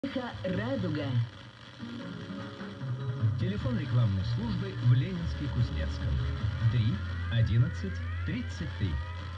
Радуга. Телефон рекламной службы в Ленинске-Кузнецком. 3 11 33.